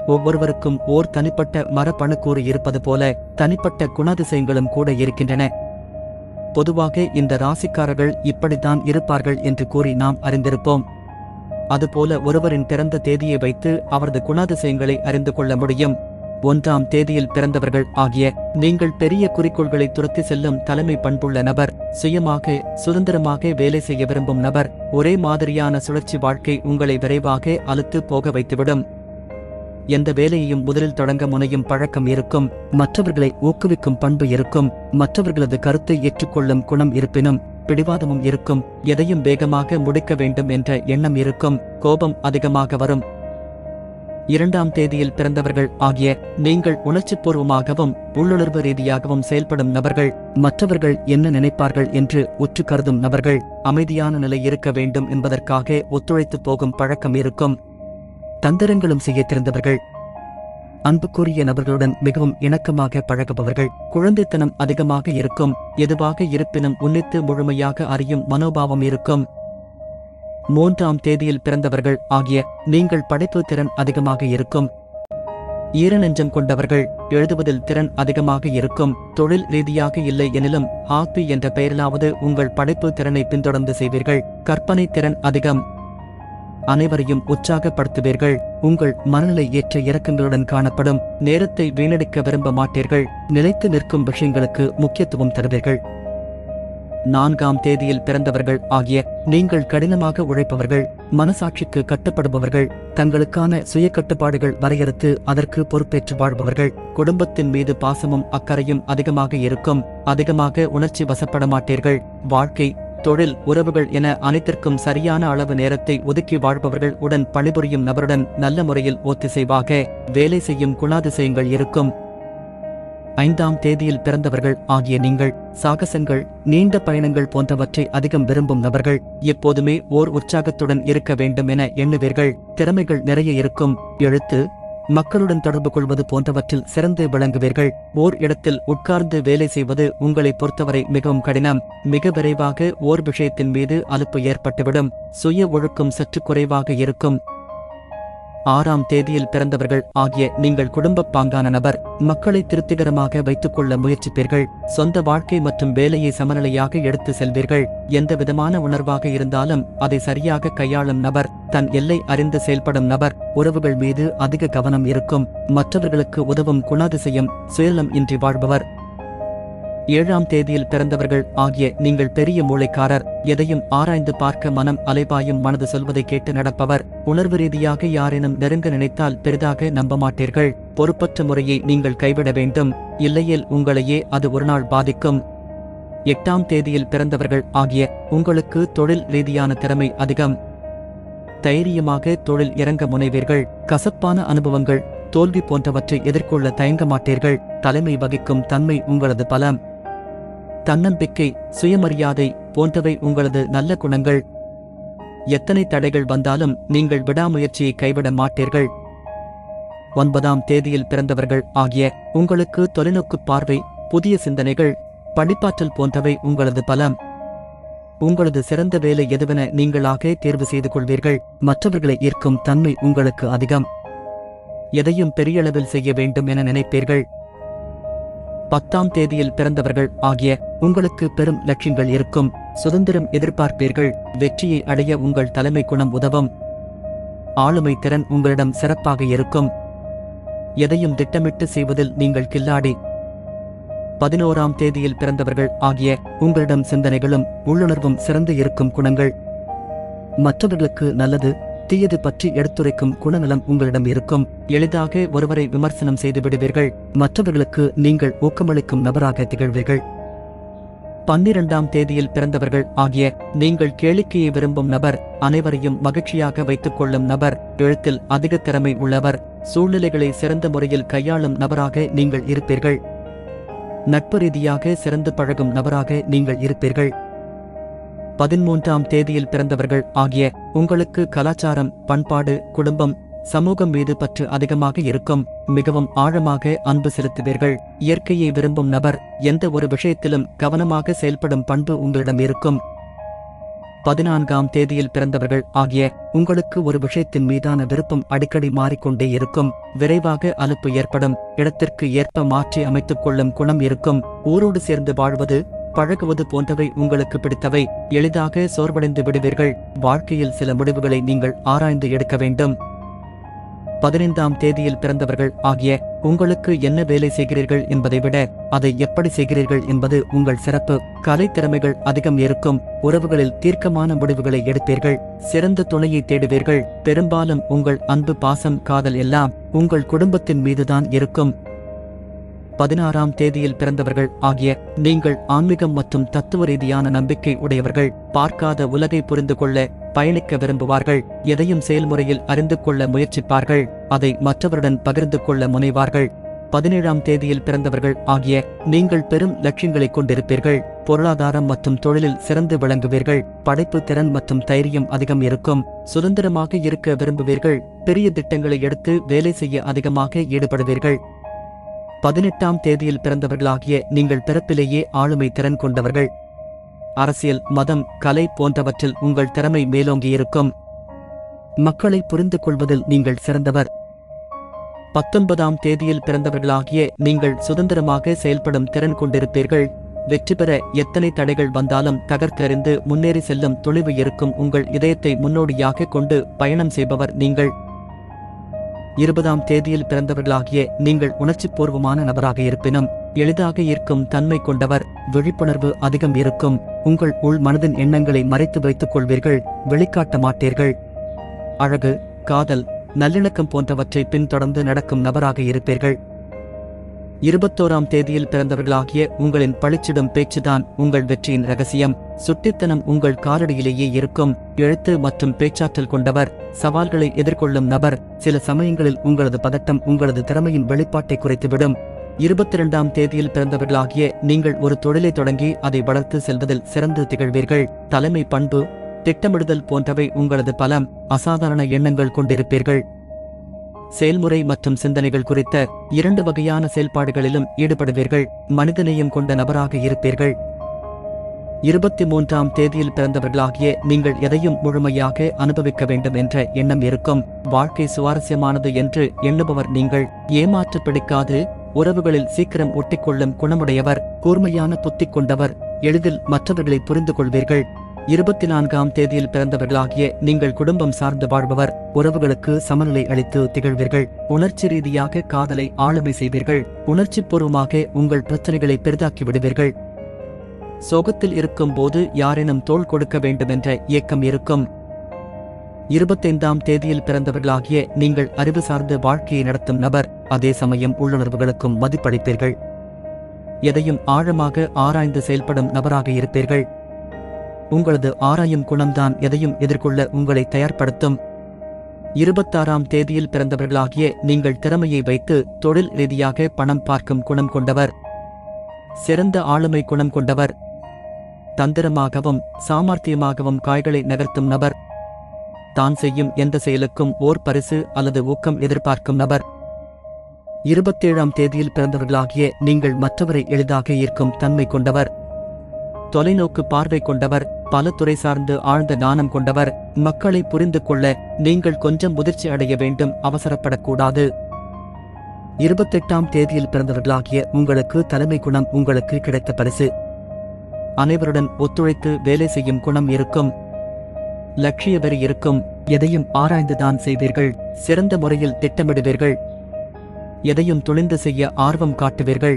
ஒவ்வொருவருக்கும் ஓர் தனிப்பட்ட மரபணுக்கூறு இருப்பது போல தனிப்பட்ட குணாதிசயங்களும் கூட இருக்கின்றன. பொதுவாக இந்த ராசிக்காரர்கள் இப்படித்தான் இருப்பார்கள் என்று கூறி நாம் அறிந்திருப்போம். அதுபோல ஒருவரின் பிறந்த தேதியை வைத்து அவரது குணாதிசயங்களை அறிந்து கொள்ள முடியும். 1ஆம் தேதியில் பிறந்தவர்கள் ஆகிய நீங்கள் பெரிய குறிக்கோள்களை துரத்தி செல்லும் தலைமை பண்புள்ள நபர், சுயமாக சுதந்திரமாக வேலை செய்ய விரும்பும் நபர். ஒரே மாதிரியான சுழற்சி வாழ்க்கை உங்களை விரைவாக அலுத்து போக வைத்துவிடும். எந்த வேலையையும் முதலில் தொடங்க முனையும் பழக்கம் இருக்கும். மற்றவர்களை ஊக்குவிக்கும் பண்பு இருக்கும். மற்றவர்களது கருத்தை ஏற்றுக்கொள்ளும் குணம் இருப்பினும் பிடிவாதமும் இருக்கும். எதையும் வேகமாக முடிக்க வேண்டும் என்ற எண்ணம் இருக்கும். கோபம் அதிகமாக வரும். 2ஆம் தேதியில் பிறந்தவர்கள் ஆகிய நீங்கள் உணர்ச்சிபூர்வமாகவும் உள்ளுணர்வு ரீதியாகவும் செயல்படும் நபர்கள். மற்றவர்கள் என்ன நினைப்பார்கள் என்று உற்று கருதும் நபர்கள். அமைதியான நிலை இருக்க வேண்டும் என்பதற்காக ஒத்துழைத்து போகும் பழக்கம் இருக்கும். தந்திரங்களும் செய்ய தெரிந்தவர்கள். அன்புக்குரிய நபர்களுடன் மிகவும் இணக்கமாக பழகுபவர்கள். குழந்தைத்தனம் அதிகமாக இருக்கும். எதுவாக இருப்பினும் உன்னித்து முழுமையாக அறியும் மனோபாவம் இருக்கும். 3ஆம் தேதியில் பிறந்தவர்கள் ஆகிய நீங்கள் படைப்பு திறன் அதிகமாக இருக்கும். ஈரநெஞ்சம் கொண்டவர்கள். எழுதுவதில் திறன் அதிகமாக இருக்கும். தொழில் ரீதியாக இல்லை எனிலும் ஹாப்பி என்ற பெயரிலாவது உங்கள் படைப்பு திறனை பின்தொடர்ந்து செய்வீர்கள். கற்பனை திறன் அதிகம். அனைவரையும் உற்சாகப்படுத்துவீர்கள். உங்கள் மனநிலை ஏற்ற இறக்கங்களுடன் காணப்படும். நேரத்தை வீணடிக்க விரும்ப மாட்டீர்கள். நிலைத்து நிற்கும் விஷயங்களுக்கு முக்கியத்துவம் தருவீர்கள். 4ஆம் தேதியில் பிறந்தவர்கள் ஆகிய நீங்கள் கடினமாக உழைப்பவர்கள். மனசாட்சிக்கு கட்டுப்படுபவர்கள். தங்களுக்கான சுய கட்டுப்பாடுகள் வரையறுத்து அதற்கு பொறுப்பேற்று வாழ்பவர்கள். குடும்பத்தின் மீது பாசமும் அக்கறையும் அதிகமாக இருக்கும். அதிகமாக உணர்ச்சி வசப்பட மாட்டீர்கள். வாழ்க்கை, தொழில், உறவுகள் என அனைத்திற்கும் சரியான அளவு நேரத்தை ஒதுக்கி வாழ்பவர்கள். உடன் பணிபுரியும் நபருடன் நல்ல முறையில் ஒத்திசைவாக வேலை செய்யும் குணாதிசயங்கள் இருக்கும். 5ஆம் தேதியில் பிறந்தவர்கள் ஆகிய நீங்கள் சாகசங்கள், நீண்ட பயணங்கள் போன்றவற்றை அதிகம் விரும்பும் நபர்கள். எப்போதுமே ஓர் உற்சாகத்துடன் இருக்க வேண்டும் என எண்ணுவீர்கள். திறமைகள் நிறைய இருக்கும். எழுத்து, மக்களுடன் தொடர்பு கொள்வது போன்றவற்றில் சிறந்து விளங்குவீர்கள். ஓர் இடத்தில் உட்கார்ந்து வேலை செய்வது உங்களை பொறுத்தவரை மிகவும் கடினம். மிக விரைவாக ஓர் விஷயத்தின் மீது அலுப்பு ஏற்பட்டுவிடும். சுய ஒழுக்கம் சற்று குறைவாக இருக்கும். 6ஆம் தேதியில் பிறந்தவர்கள் ஆகிய நீங்கள் குடும்பப் பாங்கான நபர். மக்களை திருப்திகரமாக வைத்துக் கொள்ள முயற்சிப்பீர்கள். சொந்த வாழ்க்கை மற்றும் வேலையை சமநிலையாக எடுத்து செல்வீர்கள். எந்த விதமான உணர்வாக இருந்தாலும் அதை சரியாக கையாளும் நபர். தன் எல்லை அறிந்து செயல்படும் நபர். உறவுகள் மீது அதிக கவனம் இருக்கும். மற்றவர்களுக்கு உதவும் குணாதிசயம், சுயநலம் இன்றி வாழ்பவர். 7ஆம் தேதியில் பிறந்தவர்கள் ஆகிய நீங்கள் பெரிய மூளைக்காரர். எதையும் ஆராய்ந்து பார்க்க மனம் அலைபாயும் மனது சொல்வதை கேட்டு நடப்பவர். உணர்வு ரீதியாக யாரேனும் நெருங்க நினைத்தால் பெரிதாக நம்ப மாட்டீர்கள். பொறுப்பற்ற முறையை நீங்கள் கைவிட வேண்டும். இல்லையேல் உங்களையே அது ஒருநாள் பாதிக்கும். 8ஆம் தேதியில் பிறந்தவர்கள் ஆகிய உங்களுக்கு தொழில் ரீதியான திறமை அதிகம். தைரியமாக தொழில் இறங்க முனைவீர்கள். கசப்பான அனுபவங்கள், தோல்வி போன்றவற்றை எதிர்கொள்ள தயங்க மாட்டீர்கள். தலைமை வகிக்கும் தன்மை உங்களது பலம். தன்னம்பிக்கை, சுயமரியாதை போன்றவை உங்களது நல்ல குணங்கள். எத்தனை தடைகள் வந்தாலும் நீங்கள் விடாமுயற்சியை கைவிட மாட்டீர்கள். 9ஆம் தேதியில் பிறந்தவர்கள் ஆகிய உங்களுக்கு தொலைநோக்கு பார்வை, புதிய சிந்தனைகள், படிப்பாற்றல் போன்றவை உங்களது பலம். உங்களது சிறந்த வேலை எதுவென நீங்களாக தேர்வு செய்து கொள்வீர்கள். மற்றவர்களை ஈர்க்கும் தன்மை உங்களுக்கு அதிகம். எதையும் பெரியளவில் செய்ய வேண்டும் என நினைப்பீர்கள். 10ஆம் தேதியில் பிறந்தவர்கள் ஆகிய உங்களுக்கு பெரும் லட்சியங்கள் இருக்கும். சுதந்திரம் எதிர்பார்ப்பீர்கள். வெற்றியை அடைய உங்கள் தலைமை குணம் உதவும். ஆளுமை திறன் உங்களிடம் சிறப்பாக இருக்கும். எதையும் திட்டமிட்டு செய்வதில் நீங்கள் கில்லாடி. 11ஆம் தேதியில் பிறந்தவர்கள் ஆகிய உங்களிடம் சிந்தனைகளும் உள்ளுணர்வும் சிறந்து இருக்கும் குணங்கள். மற்றவர்களுக்கு நல்லது, தீயது பற்றி எடுத்துரைக்கும் குணநலம் உங்களிடம் இருக்கும். எளிதாக ஒருவரை விமர்சனம் செய்து விடுவீர்கள். மற்றவர்களுக்கு நீங்கள் ஊக்கமளிக்கும் நபராக திகழ்வீர்கள். 12ஆம் தேதியில் பிறந்தவர்கள் ஆகிய நீங்கள் கேளிக்கையை விரும்பும் நபர். அனைவரையும் மகிழ்ச்சியாக வைத்துக் கொள்ளும் நபர். எழுத்தில் அதிக திறமை உள்ளவர். சூழ்நிலைகளை சிறந்த முறையில் கையாளும் நபராக நீங்கள் இருப்பீர்கள். நட்பு ரீதியாக சிறந்து பழகும் நபராக நீங்கள் இருப்பீர்கள். 13ஆம் தேதியில் பிறந்தவர்கள் ஆகிய உங்களுக்கு கலாச்சாரம், பண்பாடு, குடும்பம், சமூகம் மீது பற்று அதிகமாக இருக்கும். மிகவும் ஆழமாக அன்பு செலுத்துவீர்கள். இயற்கையை விரும்பும் நபர். எந்த ஒரு விஷயத்திலும் கவனமாக செயல்படும் பண்பு உங்களிடம் இருக்கும். 14ஆம் தேதியில் பிறந்தவர்கள் ஆகிய உங்களுக்கு ஒரு விஷயத்தின் மீதான விருப்பம் அடிக்கடி மாறிக்கொண்டே இருக்கும். விரைவாக அலுப்பு ஏற்படும். இடத்திற்கு ஏற்ப மாற்றி அமைத்துக் கொள்ளும் குணம் இருக்கும். ஊரோடு சேர்ந்து வாழ்வது, பழகுவது போன்றவை உங்களுக்கு பிடித்தவை. எளிதாக சோர்வடைந்து விடுவீர்கள். வாழ்க்கையில் சில முடிவுகளை நீங்கள் ஆராய்ந்து எடுக்க வேண்டும். 15ஆம் தேதியில் பிறந்தவர்கள் ஆகிய உங்களுக்கு என்ன வேலை செய்கிறீர்கள் என்பதை விட அதை எப்படி செய்கிறீர்கள் என்பது உங்கள் சிறப்பு. கலை திறமைகள் அதிகம் இருக்கும். உறவுகளில் தீர்க்கமான முடிவுகளை எடுப்பீர்கள். சிறந்த துணையை தேடுவீர்கள். பெரும்பாலும் உங்கள் அன்பு, பாசம், காதல் எல்லாம் உங்கள் குடும்பத்தின் மீதுதான் இருக்கும். 16ஆம் தேதியில் பிறந்தவர்கள் ஆகிய நீங்கள் ஆன்மீகம் மற்றும் தத்துவ ரீதியான நம்பிக்கை உடையவர்கள். பார்க்காத உலகை புரிந்து கொள்ள பயணிக்க விரும்புவார்கள். எதையும் செயல்முறையில் அறிந்து கொள்ள முயற்சிப்பார்கள். அதை மற்றவருடன் பகிர்ந்து கொள்ள முனைவார்கள். 17ஆம் தேதியில் பிறந்தவர்கள் ஆகிய நீங்கள் பெரும் லட்சியங்களை கொண்டிருப்பீர்கள். பொருளாதாரம் மற்றும் தொழிலில் சிறந்து விளங்குவீர்கள். படைப்பு திறன் மற்றும் தைரியம் அதிகம் இருக்கும். சுதந்திரமாக இருக்க விரும்புவீர்கள். பெரிய திட்டங்களை எடுத்து வேலை செய்ய அதிகமாக ஈடுபடுவீர்கள். 18ஆம் தேதியில் பிறந்தவர்களாகிய நீங்கள் பிறப்பிலேயே ஆளுமை திறன் கொண்டவர்கள். அரசியல், மதம், கலை போன்றவற்றில் உங்கள் திறமை மேலோங்கியிருக்கும். மக்களை புரிந்து கொள்வதில் நீங்கள் சிறந்தவர். 19ஆம் தேதியில் பிறந்தவர்களாகிய நீங்கள் சுதந்திரமாக செயல்படும் திறன் கொண்டிருப்பீர்கள். வெற்றி பெற எத்தனை தடைகள் வந்தாலும் தகர்த்தெறிந்து முன்னேறி செல்லும் துணிவு இருக்கும். உங்கள் இதயத்தை முன்னோடியாக கொண்டு பயணம் செய்பவர் நீங்கள். 20ஆம் தேதியில் பிறந்தவர்களாகிய நீங்கள் உணர்ச்சிப்பூர்வமான நபராக இருப்பினும் எளிதாக ஈர்க்கும் தன்மை கொண்டவர். விழிப்புணர்வு அதிகம் இருக்கும். உங்கள் உள் மனதின் எண்ணங்களை மறைத்து வைத்துக் கொள்வீர்கள். வெளிக்காட்ட மாட்டீர்கள். அழகு, காதல், நல்லிணக்கம் போன்றவற்றை பின்தொடர்ந்து நடக்கும் நபராக இருப்பீர்கள். 21ஆம் தேதியில் பிறந்தவர்களாகிய உங்களின் பளிச்சிடும் பேச்சுதான் உங்கள் வெற்றியின் ரகசியம். சுட்டித்தனம் உங்கள் காலடியிலேயே இருக்கும். எழுத்து மற்றும் பேச்சாற்றல் கொண்டவர். சவால்களை எதிர்கொள்ளும் நபர். சில சமயங்களில் உங்களது பதட்டம் உங்களது திறமையின் வெளிப்பாட்டை குறைத்துவிடும். 22ஆம் தேதியில் பிறந்தவர்களாகிய நீங்கள் ஒரு தொழிலை தொடங்கி அதை வளர்த்து செல்வதில் சிறந்து திகழ்வீர்கள். தலைமை பண்பு, திட்டமிடுதல் போன்றவை உங்களது பலம். அசாதாரண எண்ணங்கள் கொண்டிருப்பீர்கள். செயல்முறை மற்றும் சிந்தனைகள் குறித்த 2 வகையான செயல்பாடுகளிலும் ஈடுபடுவீர்கள். மனிதநேயம் கொண்ட நபராக இருப்பீர்கள். 23ஆம் தேதியில் பிறந்தவர்களாகிய நீங்கள் எதையும் முழுமையாக அனுபவிக்க வேண்டும் என்ற எண்ணம் இருக்கும். வாழ்க்கை சுவாரஸ்யமானது என்று எண்ணுபவர் நீங்கள். ஏமாற்ற பிடிக்காது. உறவுகளில் சீக்கிரம் ஒட்டிக்கொள்ளும் குணமுடையவர். கூர்மையான புத்தி கொண்டவர். எளிதில் மற்றவர்களை புரிந்து கொள்வீர்கள். 24ஆம் தேதியில் பிறந்தவர்களாகிய நீங்கள் குடும்பம் சார்ந்து வாழ்பவர். உறவுகளுக்கு சமநிலை அளித்து திகழ்வீர்கள். உணர்ச்சி ரீதியாக காதலை ஆளுமை செய்வீர்கள். உணர்ச்சிபூர்வமாக உங்கள் பிரச்சனைகளை பெரிதாக்கி விடுவீர்கள். சோகத்தில் இருக்கும் போது யாரேனும் தோள் கொடுக்க வேண்டுமென்ற ஏக்கம் இருக்கும். 25ஆம் தேதியில் பிறந்தவர்களாகிய நீங்கள் அறிவு சார்ந்து வாழ்க்கையை நடத்தும் நபர். அதே சமயம் உள்ளுணர்வுகளுக்கும் மதிப்பளிப்பீர்கள். எதையும் ஆழமாக ஆராய்ந்து செயல்படும் நபராக இருப்பீர்கள். உங்களது ஆராயும் குணம்தான் எதையும் எதிர்கொள்ள உங்களை தயார்படுத்தும். 26ஆம் தேதியில் பிறந்தவர்களாகிய நீங்கள் திறமையை வைத்து தொழில் ரீதியாக பணம் பார்க்கும் குணம் கொண்டவர். சிறந்த ஆளுமை குணம் கொண்டவர். தந்திரமாகவும் சாமர்த்தியமாகவும் காய்களை நகர்த்தும் நபர். தான் செய்யும் எந்த செயலுக்கும் ஓர் பரிசு அல்லது ஊக்கம் எதிர்பார்க்கும் நபர். 27ஆம் தேதியில் பிறந்தவர்களாகிய நீங்கள் மற்றவரை எளிதாக ஈர்க்கும் தன்மை கொண்டவர். தொலைநோக்கு பார்வை கொண்டவர். பல துறை சார்ந்து ஆழ்ந்த ஞானம் கொண்டவர். மக்களை புரிந்து கொள்ள நீங்கள் கொஞ்சம் முதிர்ச்சி அடைய வேண்டும். அவசரப்படக்கூடாது. 28ஆம் தேதியில் பிறந்தவர்களாகிய உங்களுக்கு தலைமை குணம் உங்களுக்கு கிடைத்த பரிசு. அனைவருடன் ஒத்துழைத்து வேலை செய்யும் குணம் இருக்கும். லட்சிய வெறி இருக்கும். எதையும் ஆராய்ந்துதான் செய்வீர்கள். சிறந்த முறையில் திட்டமிடுவீர்கள். எதையும் துணிந்து செய்ய ஆர்வம் காட்டுவீர்கள்.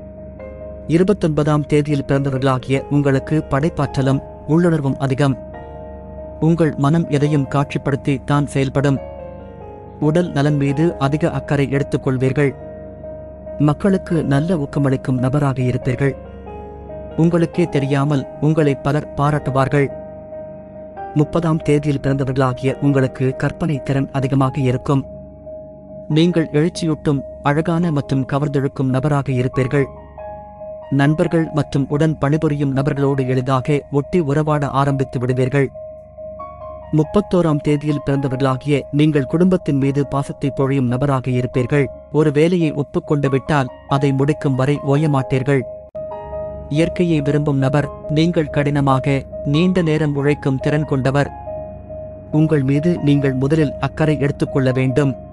29ஆம் தேதியில் பிறந்தவர்களாகிய உங்களுக்கு படைப்பாற்றலும் உள்ளுணர்வும் அதிகம். உங்கள் மனம் எதையும் காட்சிப்படுத்தி தான் செயல்படும். உடல் நலன் மீது அதிக அக்கறை எடுத்துக் கொள்வீர்கள். மக்களுக்கு நல்ல ஊக்கமளிக்கும் நபராக இருப்பீர்கள். உங்களுக்கே தெரியாமல் உங்களை பலர் பாராட்டுவார்கள். 30ஆம் தேதியில் பிறந்தவர்களாகிய உங்களுக்கு கற்பனை திறன் அதிகமாக இருக்கும். நீங்கள் எழுச்சியூட்டும், அழகான மற்றும் கவர்ந்தெழுக்கும் நபராக இருப்பீர்கள். நண்பர்கள் மற்றும் உடன் பணிபுரியும் நபர்களோடு எளிதாக ஒட்டி உறவாட ஆரம்பித்து விடுவீர்கள். 31ஆம் தேதியில் பிறந்தவர்களாகிய நீங்கள் குடும்பத்தின் மீது பாசத்தை பொழியும் நபராக இருப்பீர்கள். ஒரு வேலையை ஒப்புக்கொண்டு விட்டால் அதை முடிக்கும் வரை ஓயமாட்டீர்கள். இயற்கையை விரும்பும் நபர். நீங்கள் கடினமாக நீண்ட நேரம் உழைக்கும் திறன் கொண்டவர். உங்கள் மீது நீங்கள் முதலில் அக்கறை எடுத்துக்கொள்ள வேண்டும்.